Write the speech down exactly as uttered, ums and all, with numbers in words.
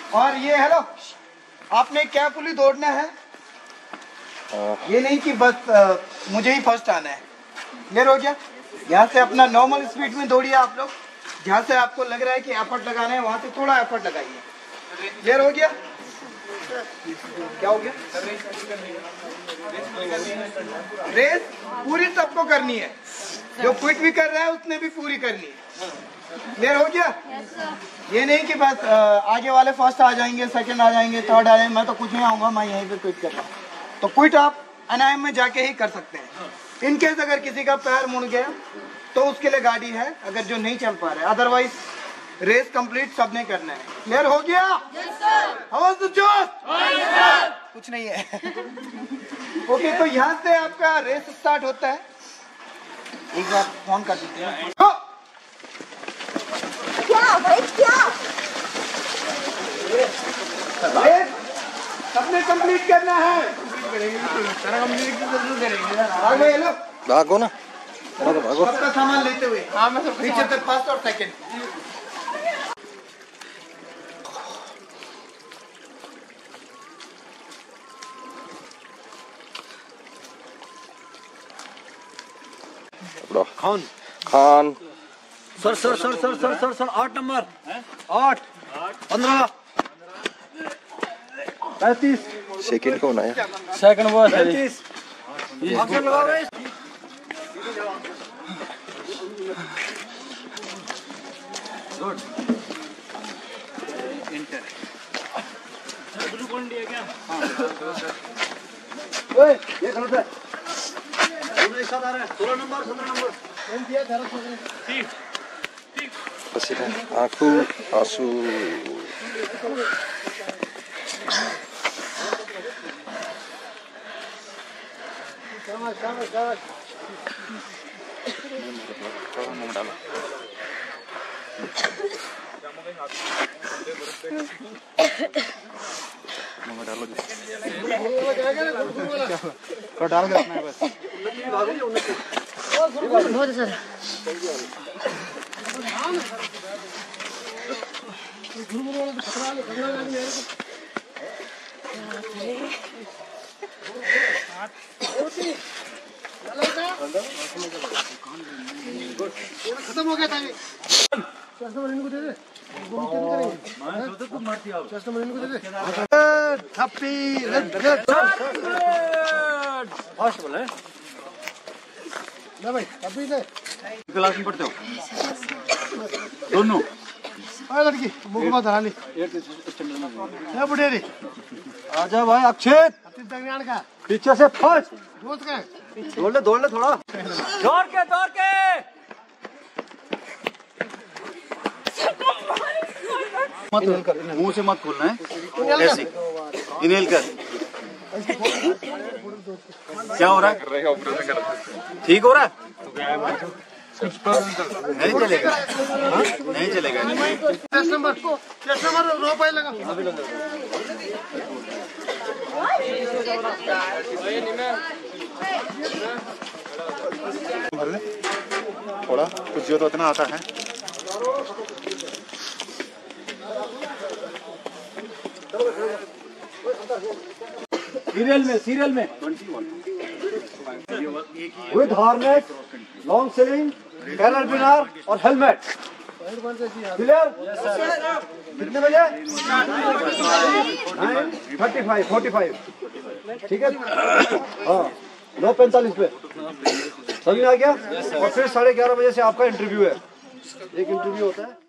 और ये हेलो, आपने केयरफुली दौड़ना है, ये नहीं कि बस आ, मुझे ही फर्स्ट आना है। क्लियर हो गया? यहाँ से अपना नॉर्मल स्पीड में दौड़िए आप लोग, जहाँ से आपको लग रहा है कि एफर्ट लगाना है वहाँ से थोड़ा एफर्ट लगाइए। क्लियर हो गया? क्या हो गया? रेस पूरी सबको करनी है, जो क्विट भी कर रहा है उसने भी पूरी करनी है। क्लियर हो गया? ये नहीं कि बस आगे वाले फर्स्ट आ जाएंगे, सेकंड आ जाएंगे, थर्ड आ जाएंगे, मैं तो कुछ नहीं आऊंगा, मैं यहीं पे क्विट कर रहा हूँ। तो क्विट आप एन आई एम में जाके ही कर सकते हैं। इनकेस अगर किसी का पैर मुड़ गया तो उसके लिए गाड़ी है, अगर जो नहीं चल पा रहा है, अदरवाइज रेस कंप्लीट सबने करना है। क्लियर हो गया? yes, जोश yes, कुछ नहीं है। ओके okay, तो यहाँ से आपका रेस स्टार्ट होता है। एक बार फोन कर देते हैं। क्या भाई क्या? रेस सबने कंप्लीट करना है। भागो ना, भागो। सबका सामान लेते हुए हाँ मैं सब नीचे तक फर्स्ट और second. Khan Khan sir sir sir sir sir sir sir आठ नंबर, आठ पंद्रह पैंतीस। सेकंड कौन आया? सेकंड वो पैंतीस। गुड इंटर ब्लू कौन दिया क्या? हाँ ओए ये गलत है, दोनों एक साथ आ रहे हैं। सोलह नंबर सत्रह नंबर कौन दिया? ठीक ठीक। पसीना आंखों आंसू। शाबाश शाबाश शाबाश। डाल के रखना है बस। बहुत सर खत्म हो गया था। फास्ट बोले ना भाई, अभी ले क्लास में पढ़ते हो दोनों? आ लड़की मुख में धरा ली क्या बुढ़े रे। आजा भाई अक्षय, का पीछे से फर्स्ट दोस्त का दौड़ ले दौड़ ले थोड़ा जोर के जोर के। मत कर, मुंह से मत खोलना है, ऐसे इनहेल कर। क्या हो रहा है? ठीक हो रहा है? नहीं चलेगा, हाँ? नहीं चलेगा। टेस्ट नंबर टेस्ट नंबर रो पाई लगा। थोड़ा कुछ जो तो इतना आता है। सीरियल में सीरियल में with harness, long sling, carabiner और हेलमेट। क्लियर? कितने बजे? थर्टी फाइव फोर्टी फाइव ठीक है। हाँ नौ पैंतालीस पे समझ आ गया। और फिर साढ़े ग्यारह बजे से आपका इंटरव्यू है। एक इंटरव्यू होता है।